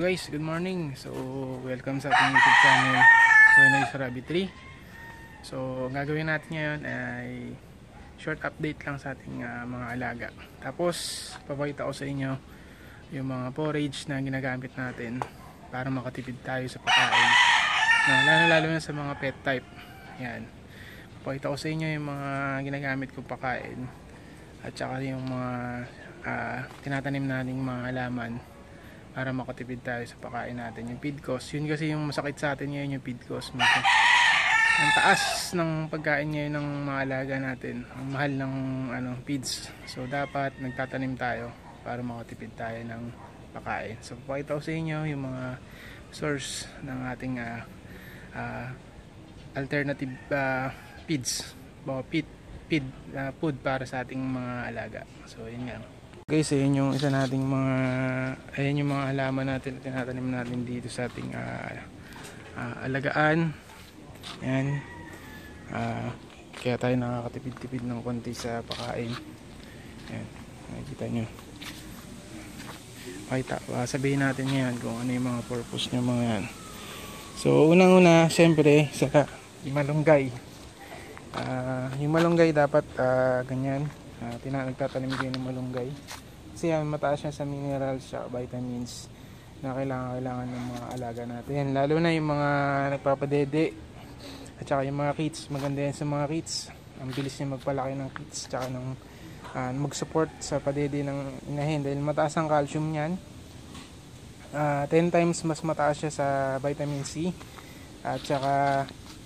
guys, good morning. So, welcome sa ating YouTube channel, FORAGE for Rabbit 3. So, ang gagawin natin ngayon ay short update lang sa ating mga alaga. Tapos, papakita ko sa inyo yung mga forage na ginagamit natin para makatipid tayo sa pagkain. Lalo na sa mga pet type. Yan. Papakita ko sa inyo yung mga ginagamit kong pagkain at saka yung mga tinatanim nating mga halaman para makatipid tayo sa pagkain natin. Yung feed cost, yun kasi yung masakit sa atin ngayon, yung feed cost. Ang taas ng pagkain ngayon ng mga alaga natin, ang mahal ng feeds. So dapat nagtatanim tayo para makatipid tayo ng pagkain. So papakita ko sa inyo yung mga source ng ating alternative feeds, food para sa ating mga alaga. So yun nga. Guys, ayan yung isa nating ayan yung mga halaman natin na tinatanim natin dito sa ating alagaan. Ayan. Kaya tayo nakakatipid-tipid ng konti sa pagkain. Ayan. Nakikita nyo. Sabihin natin ngayon kung ano yung mga purpose nyo mga yan. So, unang-una, syempre, sa yung malunggay. Yung malunggay dapat ganyan. Nagtatanim kayo ng malunggay kasi mataas siya sa minerals at vitamins na kailangan ng mga alaga natin, lalo na yung mga nagpapadede at saka yung mga kids. Maganda yan sa mga kids, ang bilis niya magpalaki ng kids at saka mag-support sa padede ng inahin dahil mataas ang calcium niyan. 10 times mas mataas siya sa vitamin C at saka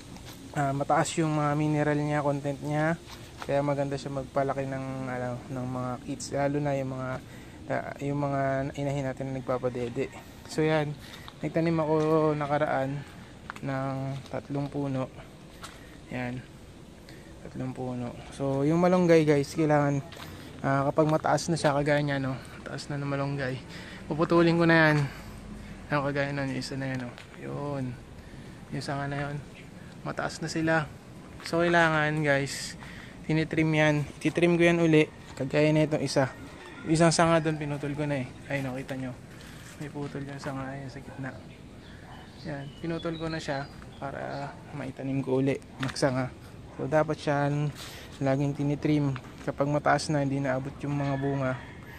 mataas yung mga mineral niya, content niya. Kaya maganda siya magpalaki ng mga kids, lalo na yung mga inahin natin na nagpapadede. So yan, nagtanim ako nakaraan ng 3 puno. Yan, 3 puno. So yung malunggay guys, kailangan kapag mataas na siya, kagaya niya, no, mataas na ng malunggay, puputulin ko na yan. Kagaya nun, yung isa na yan, no. Yun, yung sanga na yun, mataas na sila. So kailangan guys, tinitrim yan. Titrim ko yan uli. Kagaya na itong isa. Isang sanga doon pinutol ko na eh. Ay, nakita nyo. May putol yung sanga yan sa gitna. Yan. Pinutol ko na siya para maitanim ko uli. Magsanga. So, dapat siya laging tinitrim. Kapag mataas na, hindi naabot yung mga bunga.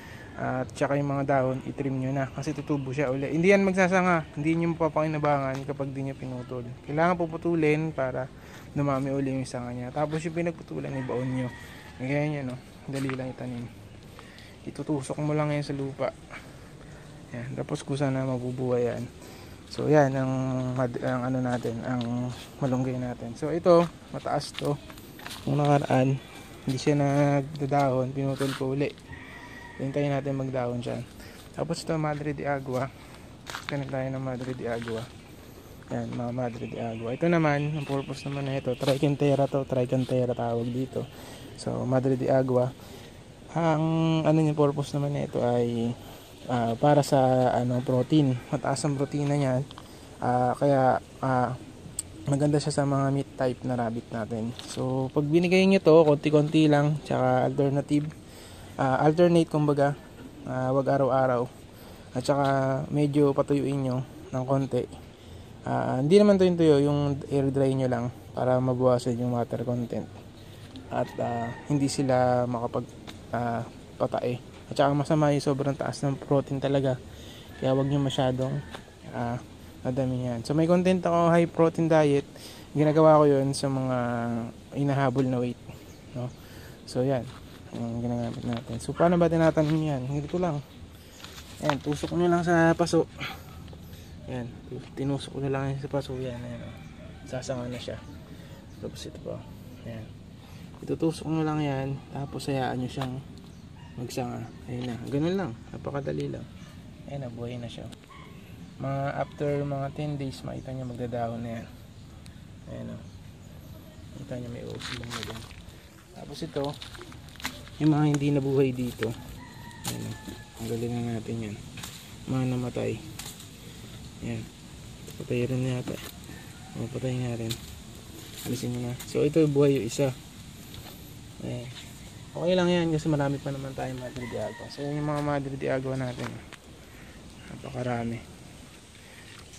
At saka yung mga dahon, itrim nyo na. Kasi tutubo siya uli. Hindi yan magsasanga. Hindi nyo mapapakinabangan kapag di nyo pinutol. Kailangan puputulin para dumami uli yung sanga niya. Tapos yung pinagputulan, ibaon nyo. Kaya nyo, no? Dali lang itanim. Itutusok mo lang yan sa lupa. Yan. Tapos kusa na mabubuhay yan. So yan ang ano natin, ang malunggay natin. So ito, mataas to. Kung nakaraan, hindi siya nagdadahon, pinutol ko uli. Hintayin natin magdahon siya. Tapos ito, Madre de Agua. Kanin tayo ng Madre de Agua. Yan, mga Madre de Agua. Ito naman, ang purpose naman na ito, tricantera tawag dito. So, Madre de Agua. Ang yung purpose naman na ito ay para sa protein. Mataas ang protina niyan. Kaya maganda siya sa mga meat type na rabbit natin. So, pag binigay niyo to, konti-konti lang, tsaka alternate kumbaga, wag araw-araw. At saka medyo patuyuin nyo ng konti. Hindi naman tuyo yung air dry nyo lang para mabawasan yung water content at hindi sila makapag patae. At saka masama yung sobrang taas ng protein talaga, kaya wag nyo masyadong nadami yan. So may content ako high protein diet, ginagawa ko yun sa mga inahabol na weight, no? So yan yung ginagamit natin. So paano ba tinatanim yan? Ganito lang, yan, tusok nyo lang sa paso. Yan, tinusok ko na lang sa paso yan. Ayan, sasanga na siya. Tapos ito pa. Ayan. Itutusok nyo lang yan. Tapos hayaan nyo siyang magsanga. Ayan na. Ganun lang. Napakadali lang. Ayan na, buhay na siya. After mga 10 days, makita nyo magdadahon na yan. Ayan na. Makita nyo may usilong na din. Tapos ito, yung mga hindi nabuhay dito. Ayan na. Ang galing na natin yan. Mga namatay. Yan, patay rin yata. Patay nga rin. Alisin nyo na. So ito buhay yung isa. Ayan. Okay lang yan kasi marami pa naman tayong Madre de Agua. So yung mga Madre de Agua natin, napakarami.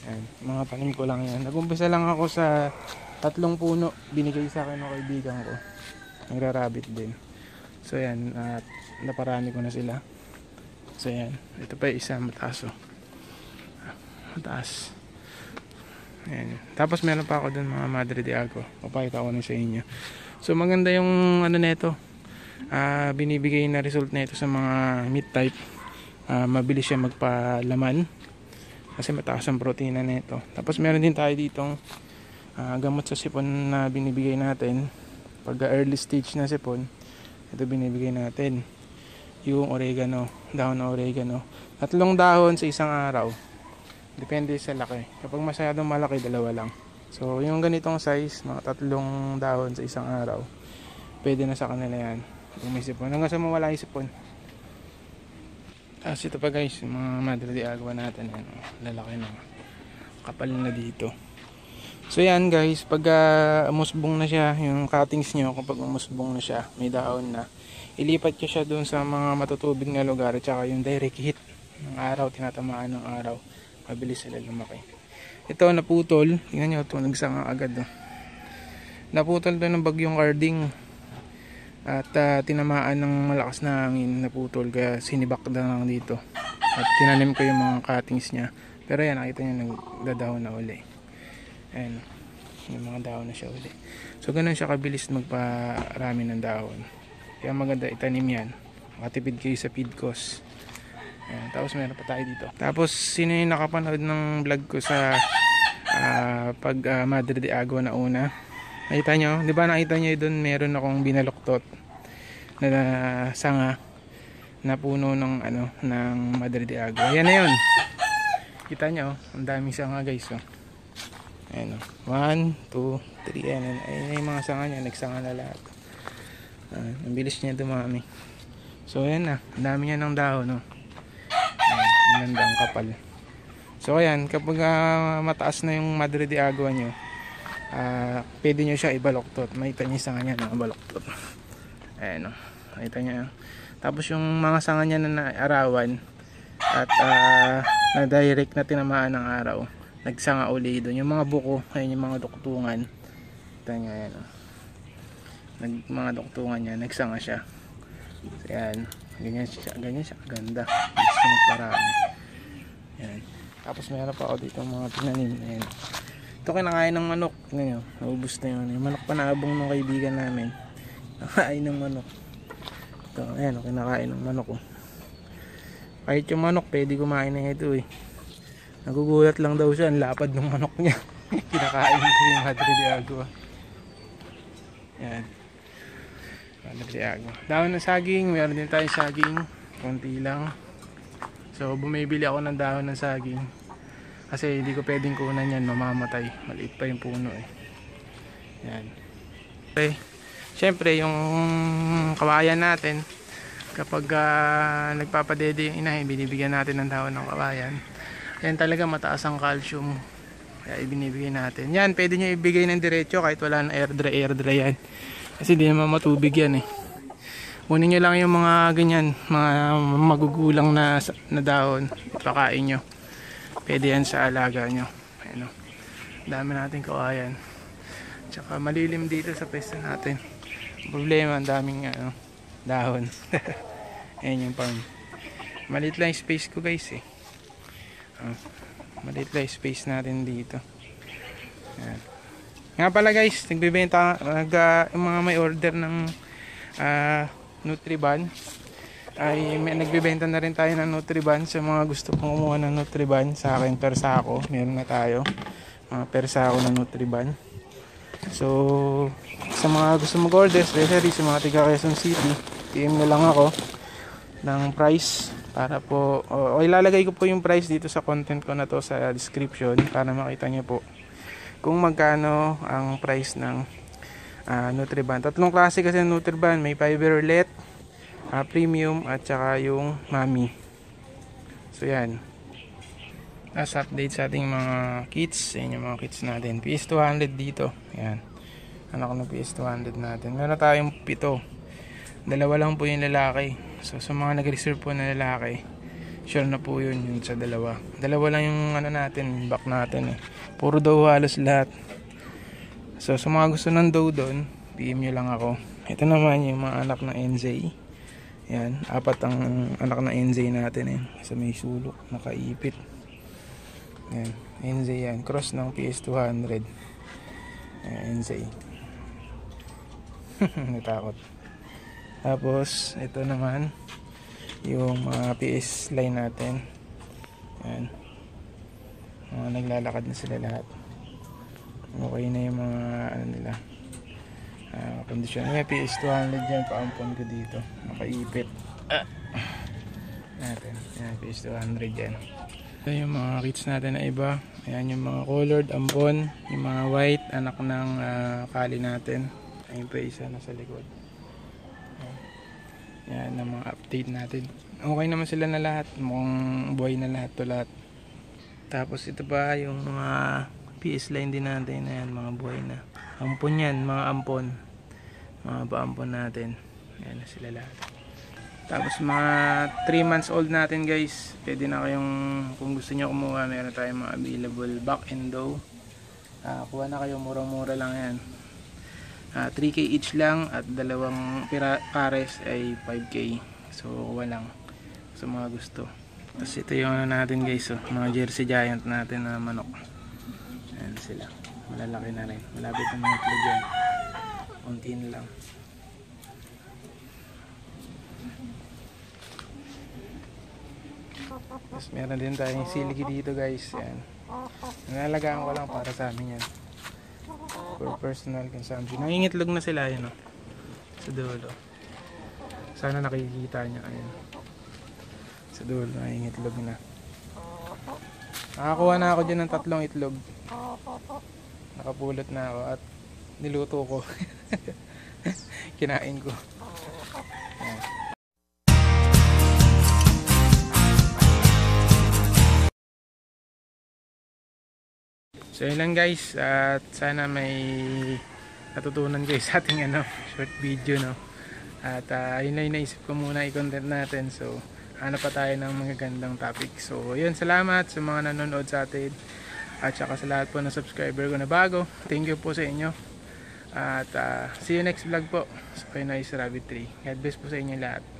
Yan, mga tanim ko lang yan. Nag-umpisa lang ako sa 3 puno. Binigay sa akin ng kaibigan ko. Nagra-rabbit din. So yan, at naparami ko na sila. So yan, ito pa yung isa mataas, oh. Mataas. Ayan. Tapos meron pa ako dun mga Madre de Agua. Papakita ko na sa inyo. So maganda yung ano nito. Binibigay na result na ito sa mga meat type. Mabilis siya magpalaman kasi mataas ang protina nito. Tapos meron din tayo ditong gamot sa sipon na binibigay natin. Pag early stage na sipon, ito binibigay natin. Yung oregano, dahon ng oregano. 3 dahon sa isang araw. Depende sa laki. Kapag masyadong malaki, 2 lang. So yung ganitong size, mga 3 dahon sa isang araw, pwede na sa kanila yan. Kung may sipon, hanggang sa mawala yung sipon. Tapos ito pa guys, yung mga Madre de Agua natin, yan, lalaki na, kapal na dito. So yan guys, pag umusbong na siya, yung cuttings nyo, kapag umusbong na siya, may dahon na, ilipat ko siya dun sa mga matutubig na lugar, at saka yung direct heat ng araw, tinatamaan ng araw, mabilis sila lumaki. Ito naputol, tingnan nyo ito, nagsanga agad, oh. Naputol doon ng bagyong Carding. At tinamaan ng malakas na hangin, naputol, kaya sinibak na lang dito. At tinanim ko yung mga cuttings niya. Pero yan, nakita nyo nagdadahon na uli. Ayan, yung mga dahon na siya uli. So ganun siya kabilis magparami ng dahon. Kaya maganda itanim yan. Makatipid kayo sa feed cost. Ayan, tapos meron pa tayo dito. Tapos sino yung nakapanood ng vlog ko sa pag Madre de Agua na una? Nakita nyo, di ba nakita nyo doon meron akong binaluktot na sanga na puno ng ano, ng Madre de Agua. Yan na yun. Kita nyo, ang daming sanga guys, oh. Ayan, 1, 2, 3, ayan yung mga sanga niya, nagsanga na lahat. Ang bilis niya dumami. So ayan na, ang dami niya ng dahon, oh. Ayan, ang gandang kapal. So ayan, kapag mataas na yung Madre de Agua nyo, pwede nyo siya ibaloktot. Makita nyo yung sanga niya na baloktot. Ayan, o. Makita nyo. Tapos yung mga sanga niya na naarawan at na direct na tinamaan ng araw, nagsanga uli doon. Yung mga buko, ayan yung mga duktungan. Makita nyo, ayan, o. Mga duktungan niya, nagsanga siya. So, ayan. Ganyan siya. Ganda. Gusto mo parami. Ayan. Tapos meron pa ako dito mga pinanim. Ayan. Ito kinakain ng manok. Ngayon, naubos na yun. Yung manok pa naabong ng kaibigan namin. Nakain ng manok. Ito, ayan, kinakain ng manok, oh. Kahit yung manok, pwede kumain na ito, eh. Nagugulat lang daw siya, ang lapad ng manok niya. Kinakain ito yung Madre de Agua. Ayan. Madre de Agua. Dahon ng saging, meron din tayong saging. Konti lang. So, bumibili ako ng dahon ng saging. Kasi hindi ko pwedeng kunan yan, mamamatay. Maliit pa yung puno, eh. Yan. Okay. Siyempre yung kawayan natin, kapag nagpapadede yung inahin, binibigyan natin ng dahon ng kawayan. Yan talaga mataas ang calcium, kaya ibinibigay natin. Yan, pwede nyo ibigay ng diretso kahit wala ng air dry yan. Kasi di naman matubig yan, eh. Kunin nyo lang yung mga ganyan, mga magugulang na dahon, ipakain nyo. Pwede yan sa alaga nyo. Ayan, o. Dami natin kawayan. Tsaka malilim dito sa pwesto natin. Problema, ang daming dahon. Ayan yung farm. Maliit lang yung space ko guys, eh. Maliit lang yung space natin dito. Ayan. Nga pala guys, nagbibenta yung mga may order ng NUTRIBUNN, ay nagbibenta na rin tayo ng NUTRIBUNN. Sa mga gusto pong kumuha ng NUTRIBUNN sa akin per sako, meron na tayo mga per sako ng NUTRIBUNN. So sa mga gusto mag-order, especially sa mga tiga Quezon City, PM na lang ako ng price para po, o ilalagay ko po yung price dito sa content ko na to sa description para makita nyo po kung magkano ang price ng NUTRIBUNN. 3 klase kasi ng NUTRIBUNN, may FIBRELET, premium, at saka yung MOMMI. So yan, last update sa ating mga kits. Yan yung mga kits natin. PS200 dito, yan, anak ng PS200 natin. Meron tayong 7, 2 lang po yung lalaki. So sa mga nag-reserve po na lalaki, sure na po yun yung sa dalawa. Dalawa lang yung ano natin, back natin eh. Puro daw halos lahat. So sa mga gusto ng daw doon, PM nyo lang ako. Ito naman yung mga anak ng NZ. Yan, 4 ang anak ng NZ natin eh. Sa may sulok, nakaipit. Yan, NZ yan. Cross ng PS200. Yan, NZ. Natakot. Tapos, ito naman yung mga PS line natin. Yan. Mga naglalakad na sila lahat. Okay na yung mga ano nila. Kondisyon. May PS200 dyan. Paampon ko dito. Nakaipit. Natin. Yan, PS200 dyan. Ito yung mga kits natin na iba. Ayan yung mga colored ampon. Yung mga white. Anak ng kali natin. Ayun pa isa na sa likod. Yan ang mga update natin. Okay naman sila na lahat. Mukhang buhay na lahat to lahat. Tapos ito pa yung mga PS line din natin. Ayan, mga buhay na. Ampon yan, mga ampon. Mga paampon natin. Ayan na sila lahat. Tapos mga 3 months old natin guys. Pwede na kayong, kung gusto nyo kumuha, meron tayong mga available back and dough. Kuha na kayo, murang-mura lang yan. 3K each lang at dalawang pares ay 5K. So kuha lang sa mga gusto. Tapos ito yung ano natin guys, mga Jersey Giant natin na manok. Ayan sila, malalaki na rin, malapit na mga itlog yan, untiin lang. Tapos meron din tayong siligi dito guys. Ayan, nalalagaan ko lang para sa amin yan, for personal consumption. Nangingitlog na sila yun sa dulo. Sana nakikita nyo. Ayan, sa dulo nangingitlog na. Nakakuha na ako dyan ng 3 itlog. Nakapulot na ako at niluto ko. Kinain ko. Ayan. So yun lang guys, at sana may natutunan kayo sa ating short video at yun lang yung naisip ko muna i-content natin. So hanap pa tayo ng magagandang topic. So yun, salamat sa mga nanonood sa atin at saka sa lahat po ng subscriber ko na bago. Thank you po sa inyo at see you next vlog po. So kayo na is Rabbit 3. God bless po sa inyo lahat.